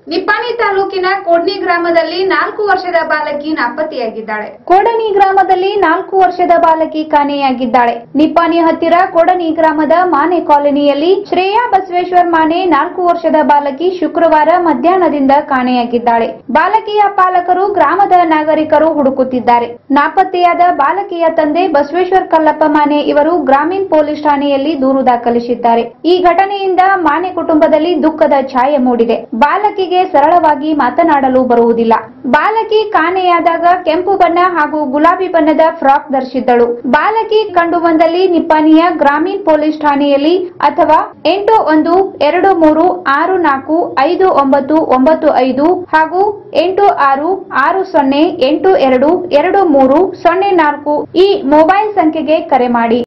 ನಿಪ್ಪಾಣಿ ತಾಲೂಕಿನ ಕೋಡನಿ ಗ್ರಾಮದಲ್ಲಿ 4 ವರ್ಷದ ಬಾಲಕಿ ನಾಪತ್ತೆಯಾಗಿದ್ದಾಳೆ. ಕೋಡನಿ ಗ್ರಾಮದಲ್ಲಿ 4 ವರ್ಷದ ಬಾಲಕಿ ಕಾಣೆಯಾಗಿದ್ದಾಳೆ. ನಿಪ್ಪಾಣಿ ಹತ್ತಿರ ಕೋಡನಿ ಗ್ರಾಮದ ಮಾನೆ ಕಾಲೋನಿಯಲ್ಲಿ ಶ್ರೇಯಾ ಬಸವೇಶ್ವರ್ ಮಾನೆ 4 ವರ್ಷದ ಬಾಲಕಿ ಶುಕ್ರವಾರ ಮಧ್ಯಾಹ್ನದಿಂದ ಕಾಣೆಯಾಗಿದ್ದಾಳೆ. ಬಾಲಕಿಯ ಪಾಲಕರು ಗ್ರಾಮದ ನಾಗರಿಕರು ಹುಡುಕುತ್ತಿದ್ದಾರೆ. ನಾಪತ್ತೆಯಾದ ಬಾಲಕಿಯ ತಂದೆ ಬಸವೇಶ್ವರ್ ಕಲ್ಲಪ್ಪ ಮಾನೆ ಇವರು ಗ್ರಾಮೀಣ ಪೊಲೀಸ್ ಠಾಣೆಯಲ್ಲಿ ದೂರು ದಾಖಲಿಸಿದ್ದಾರೆ. ಈ ಘಟನೆಯಿಂದ ಮಾನೆ ಕುಟುಂಬದಲ್ಲಿ ದುಃಖದ ಛಾಯೆ ಮೂಡಿದೆ. ಬಾಲಕಿಗೆ ಸರಳವಾಗಿ ಮಾತನಾಡಲು ಬರುವುದಿಲ್ಲ. ಬಾಲಕಿ ಕಾಣೆಯಾದಾಗ ಕೆಂಪು ಬಣ್ಣ ಹಾಗೂ ಗುಲಾಬಿ ಬಣ್ಣದ ಫ್ರಾಕ್ ಧರಿಸಿದ್ದಳು. ಬಾಲಕಿ ಕಂಡುಬಂದಲ್ಲಿ ನಿಪ್ಪಾಣಿಯ ಗ್ರಾಮೀಣ ಪೊಲೀಸ್ ಠಾಣೆಯಲ್ಲಿ ಅಥವಾ 8126465995 ಹಾಗೂ 8660822304 ಈ ಮೊಬೈಲ್ ಸಂಖ್ಯೆಗೆ ಕರೆ ಮಾಡಿ.